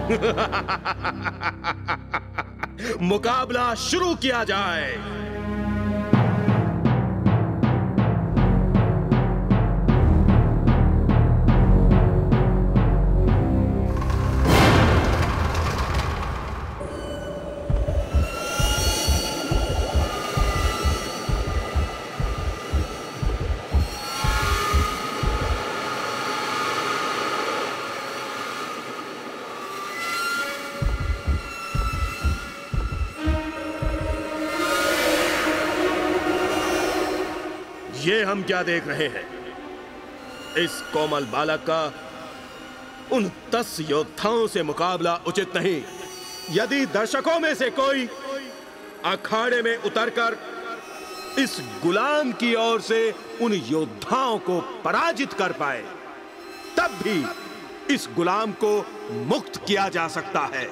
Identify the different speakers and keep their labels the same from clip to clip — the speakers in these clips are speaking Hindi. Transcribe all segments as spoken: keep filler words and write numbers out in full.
Speaker 1: मुकाबला शुरू किया जाए। ये हम क्या देख रहे हैं? इस कोमल बालक का उन दस योद्धाओं से मुकाबला उचित नहीं। यदि दर्शकों में से कोई अखाड़े में उतरकर इस गुलाम की ओर से उन योद्धाओं को पराजित कर पाए, तब भी इस गुलाम को मुक्त किया जा सकता है।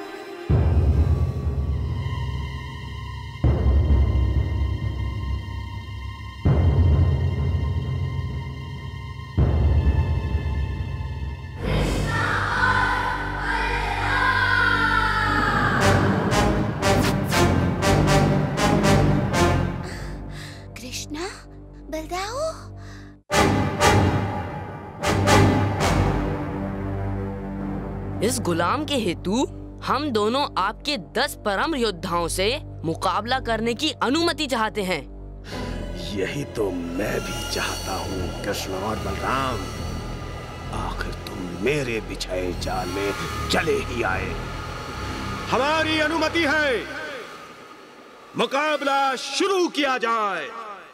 Speaker 2: इस गुलाम के हेतु हम दोनों आपके दस परम योद्धाओं से मुकाबला करने की अनुमति चाहते हैं।
Speaker 1: यही तो मैं भी चाहता हूँ कृष्ण और बलराम। आखिर तुम मेरे बिछाए जाल में चले ही आए। हमारी अनुमति है, मुकाबला शुरू किया जाए।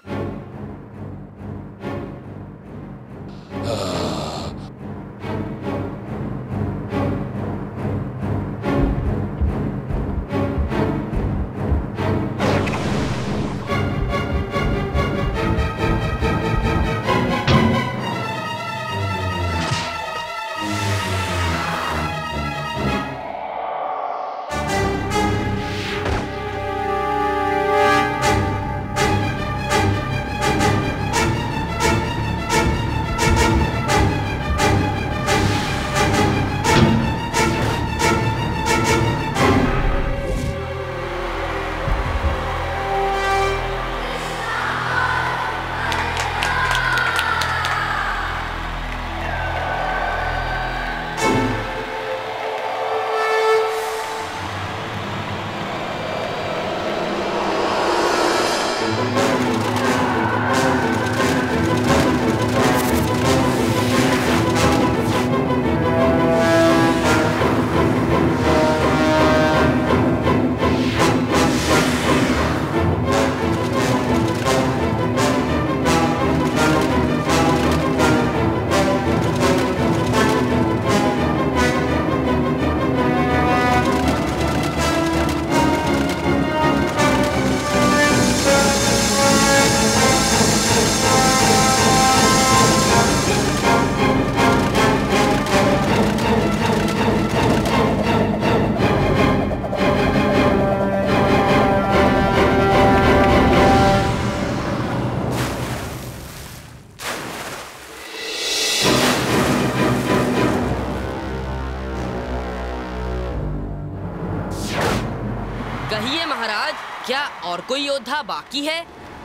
Speaker 2: कहिए महाराज, क्या और कोई योद्धा बाकी है?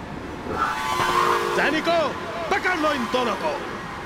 Speaker 1: सैनिकों, पकड़ लो इन दोनों को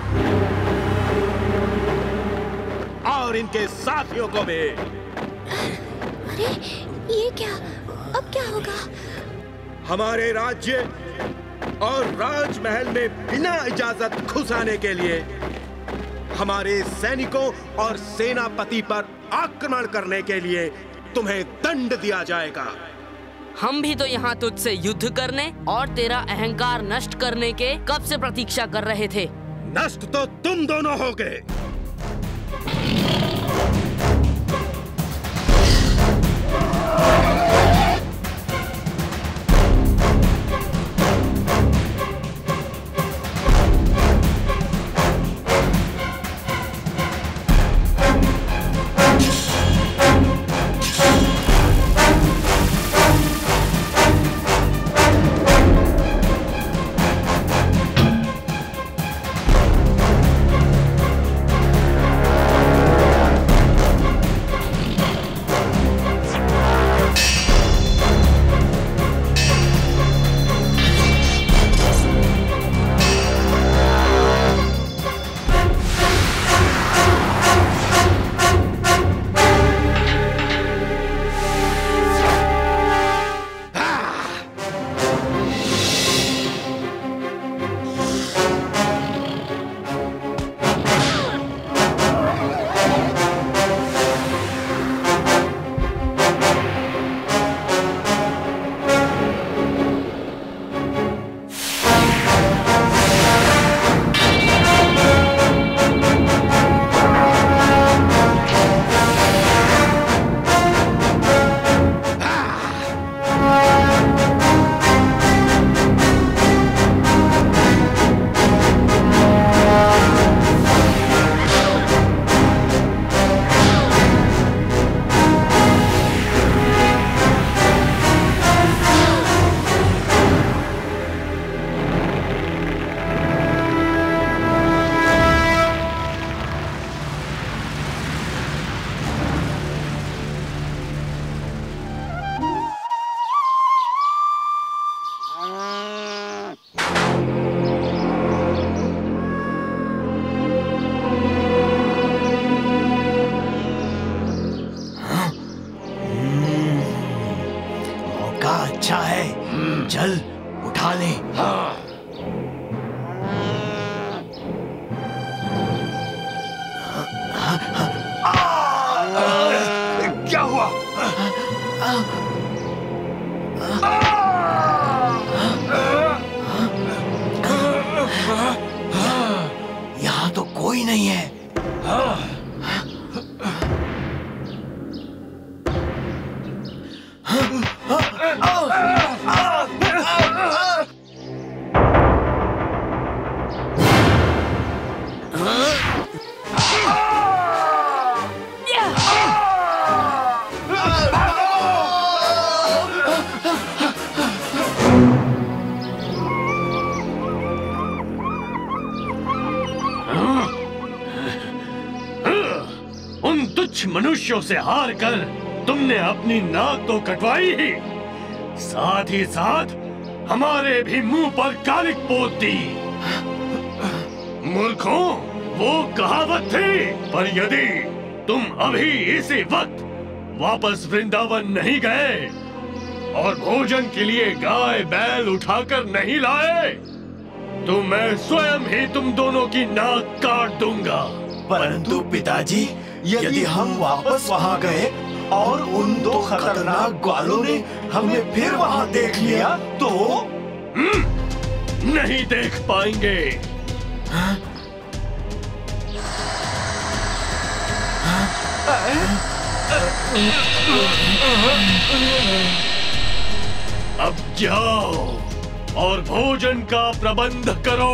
Speaker 1: और इनके साथियों को भी।
Speaker 3: अरे ये क्या? अब क्या होगा?
Speaker 1: हमारे राज्य और राजमहल में बिना इजाजत घुस आने के लिए हमारे सैनिकों और सेनापति पर आक्रमण करने के लिए तुम्हें दंड दिया जाएगा।
Speaker 2: हम भी तो यहाँ तुझसे युद्ध करने और तेरा अहंकार नष्ट करने के कब से प्रतीक्षा कर रहे थे।
Speaker 1: नष्ट तो तुम दोनों होगे।
Speaker 4: मौका अच्छा है, चल उठा ले। हाँ। क्या हुआ? यहाँ तो कोई नहीं है।
Speaker 5: उन तुच्छ मनुष्यों से हार कर तुमने अपनी नाक तो कटवाई ही, साथ ही साथ हमारे भी मुंह पर कालिक पोत दी। मूर्खों, वो कहावत थी, पर यदि तुम अभी इसी वक्त वापस वृंदावन नहीं गए और भोजन के लिए गाय बैल उठाकर नहीं लाए, तो मैं स्वयं ही तुम दोनों की नाक काट दूंगा।
Speaker 4: परंतु पिताजी, यदि हम वापस वहाँ गए और उन दो खतरनाक ग्वालों ने हमें फिर वहाँ देख लिया तो?
Speaker 5: नहीं देख पाएंगे।
Speaker 4: हाँ?
Speaker 5: अब जाओ और भोजन का प्रबंध करो।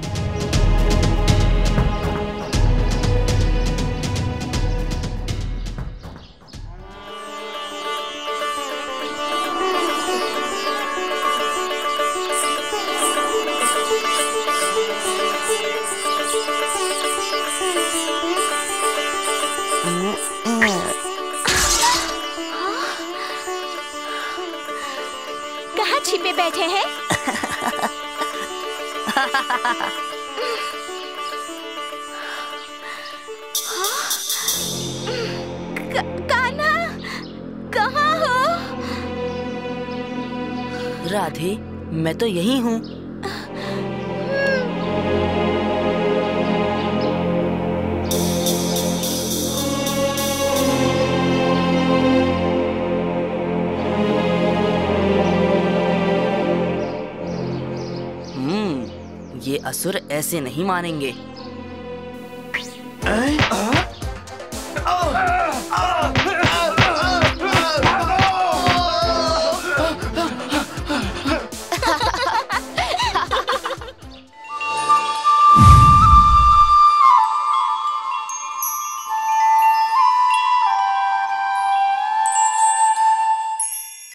Speaker 3: कहाँ छिपे बैठे हैं? कान्हा, कहाँ हो?
Speaker 2: राधे, मैं तो यही हूँ। ये असुर ऐसे नहीं मानेंगे।